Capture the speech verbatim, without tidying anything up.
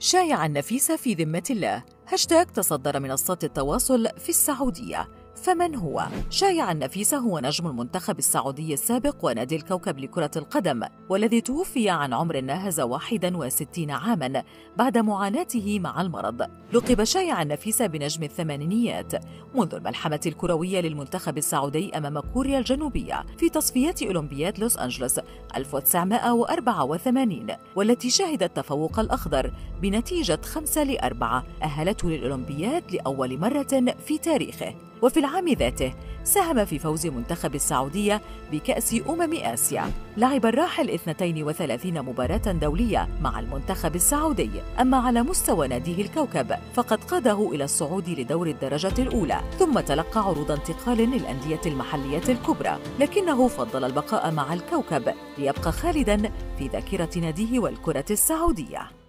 شايع النفيس في ذمة الله. هاشتاج تصدر منصات التواصل في السعودية. فمن هو؟ شايع النفيس هو نجم المنتخب السعودي السابق ونادي الكوكب لكرة القدم، والذي توفي عن عمر ناهز واحد وستين عاماً بعد معاناته مع المرض. لقب شايع النفيس بنجم الثمانينيات منذ الملحمة الكروية للمنتخب السعودي أمام كوريا الجنوبية في تصفيات أولمبياد لوس أنجلوس ألف وتسعمائة وأربعة وثمانين، والتي شهدت التفوق الأخضر بنتيجة خمسة لأربعة أهلته للأولمبياد لأول مرة في تاريخه. وفي العام ذاته ساهم في فوز منتخب السعودية بكأس أمم آسيا. لعب الراحل اثنتين وثلاثين مباراة دولية مع المنتخب السعودي. أما على مستوى ناديه الكوكب فقد قاده إلى الصعود لدور الدرجة الأولى، ثم تلقى عروض انتقال للأندية المحلية الكبرى، لكنه فضل البقاء مع الكوكب ليبقى خالداً في ذاكرة ناديه والكرة السعودية.